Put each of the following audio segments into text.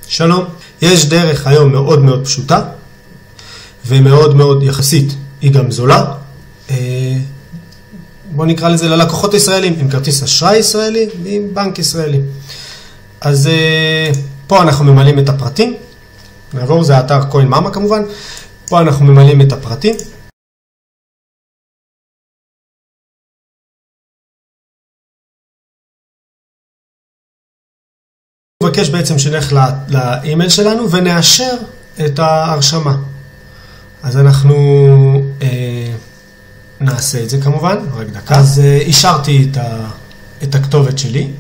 שלום, יש דרך היום מאוד מאוד פשוטה ומאוד מאוד יחסית, היא גם זולה. בוא נקרא לזה ללקוחות ישראלים, עם כרטיס אשראי ישראלי ועם בנק ישראלי. אז פה אנחנו ממלאים את הפרטים, נעבור, זה האתר קוין מאמה כמובן, פה אנחנו ממלאים את הפרטים. נבקש בעצם שנלך לאימייל שלנו ונאשר את ההרשמה. אז אנחנו נעשה את זה כמובן, רק דקה. אז אישרתי את הכתובת שלי.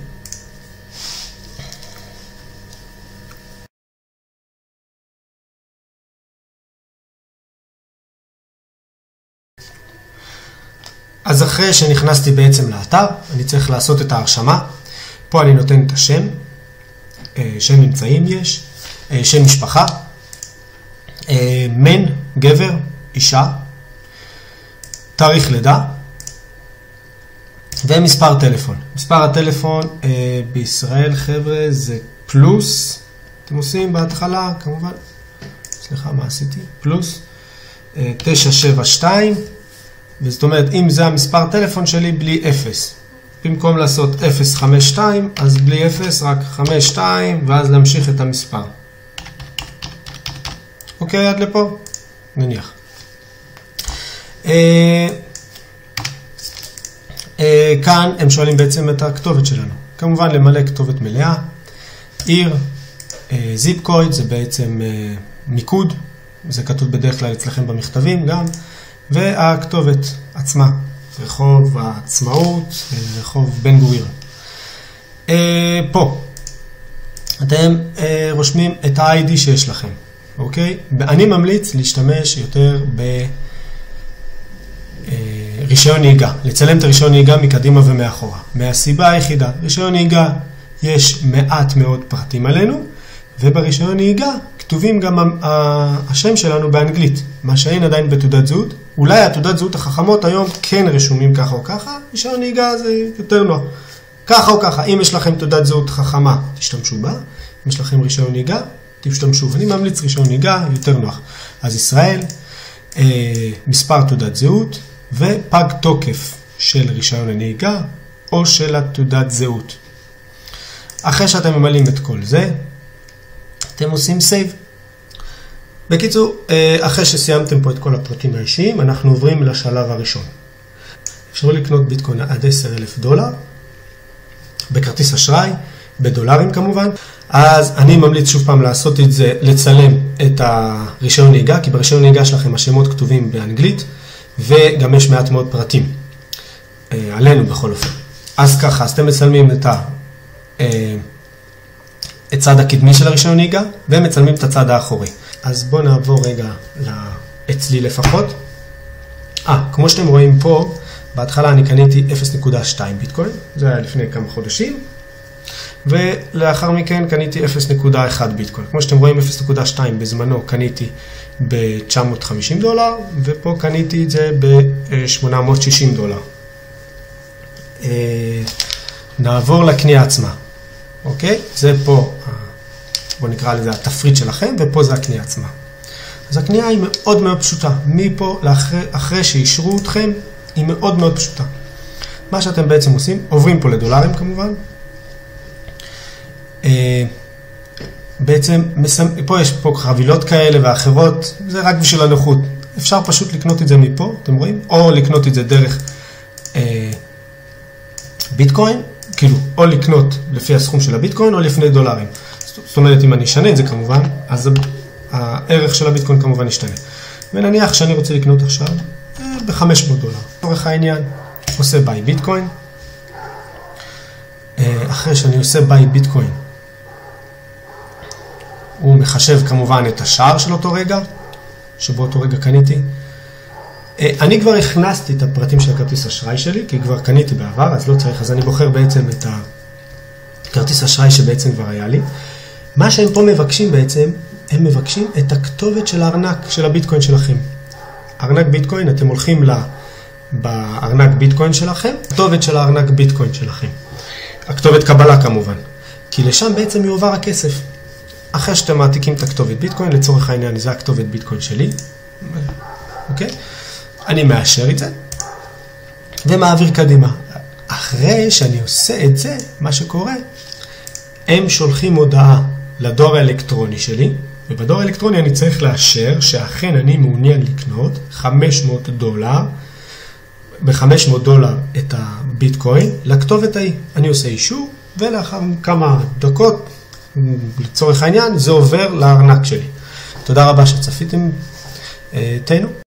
אז אחרי שנכנסתי בעצם לאתר, אני צריך לעשות את ההרשמה. פה אני נותן את השם, שם נמצאים יש, שם משפחה, מן, גבר, אישה, תאריך לידה, ומספר טלפון. מספר הטלפון בישראל, חבר'ה, זה פלוס, אתם עושים בהתחלה, כמובן, סליחה, מה עשיתי? פלוס, 972, וזאת אומרת, אם זה המספר טלפון שלי, בלי 0. במקום לעשות 052, אז בלי 0, רק 52, ואז להמשיך את המספר. אוקיי, עד לפה? נניח. כאן הם שואלים בעצם את הכתובת שלנו. כמובן למלא כתובת מלאה, עיר, זיפ קוד, זה בעצם מיקוד, זה כתוב בדרך כלל אצלכם במכתבים גם, והכתובת עצמה, רחוב העצמאות, רחוב בן גוריון. פה, אתם רושמים את ה-ID שיש לכם, אוקיי? אני ממליץ להשתמש יותר ברישיון נהיגה, לצלם את הרישיון נהיגה מקדימה ומאחורה. מהסיבה היחידה, רישיון נהיגה יש מעט מאוד פרטים עלינו, וברישיון נהיגה כתובים גם השם שלנו באנגלית, מה שאין עדיין בתעודת זהות. אולי התעודת זהות החכמות היום כן רשומים ככה או ככה, רישיון נהיגה זה יותר נוח. ככה או ככה, אם יש לכם תעודת זהות חכמה, תשתמשו בה. אם יש לכם רישיון נהיגה, תשתמשו. אני ממליץ רישיון נהיגה, יותר נוח. אז ישראל, מספר תעודת זהות, ופג תוקף של רישיון הנהיגה, או של התעודת זהות. אחרי שאתם ממלאים את כל זה, אתם עושים סייב. בקיצור, אחרי שסיימתם פה את כל הפרטים האישיים, אנחנו עוברים לשלב הראשון. אפשר לקנות ביטקוין עד $10,000, בכרטיס אשראי, בדולרים כמובן. אז אני ממליץ שוב פעם לעשות את זה, לצלם את הרישיון נהיגה, כי ברישיון נהיגה שלכם השמות כתובים באנגלית, וגם יש מעט מאוד פרטים, עלינו בכל אופן. אז ככה, אז אתם מצלמים את צד הקדמי של הרישיון נהיגה, ומצלמים את הצד האחורי. אז בואו נעבור רגע אצלי לפחות. כמו שאתם רואים פה, בהתחלה אני קניתי 0.2 ביטקוין, זה היה לפני כמה חודשים, ולאחר מכן קניתי 0.1 ביטקוין. כמו שאתם רואים, 0.2 בזמנו קניתי ב$950, ופה קניתי את זה ב$860. נעבור לקנייה עצמה. אוקיי? זה פה, בוא נקרא לזה התפריט שלכם, ופה זה הקנייה עצמה. אז הקנייה היא מאוד מאוד פשוטה. מפה אחרי שישרו אתכם, היא מאוד מאוד פשוטה. מה שאתם בעצם עושים, עוברים פה לדולרים כמובן. בעצם, פה יש פה חבילות כאלה ואחרות, זה רק בשביל הנוחות. אפשר פשוט לקנות את זה מפה, אתם רואים? או לקנות את זה דרך ביטקוין, כאילו, או לקנות לפי הסכום של הביטקוין, או לפני דולרים. זאת אומרת, אם אני אשנה את זה כמובן, אז הערך של הביטקוין כמובן ישתנה. ונניח שאני רוצה לקנות עכשיו ב$500. לצורך העניין, עושה ביי ביטקוין. אחרי שאני עושה ביי ביטקוין, הוא מחשב כמובן את השער של אותו רגע, שבו אותו רגע קניתי. אני כבר הכנסתי את הפרטים של הכרטיס אשראי שלי, כי כבר קניתי בעבר, אז לא צריך, אז אני בוחר בעצם את הכרטיס אשראי שבעצם כבר היה לי. מה שהם פה מבקשים בעצם, הם מבקשים את הכתובת של הארנק של הביטקוין שלכם. ארנק ביטקוין, אתם הולכים בארנק ביטקוין שלכם, הכתובת של הארנק ביטקוין שלכם. הכתובת קבלה כמובן, כי לשם בעצם יועבר הכסף. אחרי שאתם מעתיקים את הכתובת ביטקוין, לצורך העניין זה הכתובת ביטקוין שלי, אוקיי? אני מאשר את זה, ומעביר קדימה. אחרי שאני עושה את זה, מה שקורה, הם שולחים הודעה לדואר האלקטרוני שלי, ובדואר האלקטרוני אני צריך לאשר שאכן אני מעוניין לקנות $500, ב$500 את הביטקוין לכתובת ההיא. אני עושה אישור, ולאחר כמה דקות, לצורך העניין, זה עובר לארנק שלי. תודה רבה שצפיתם. תהנו.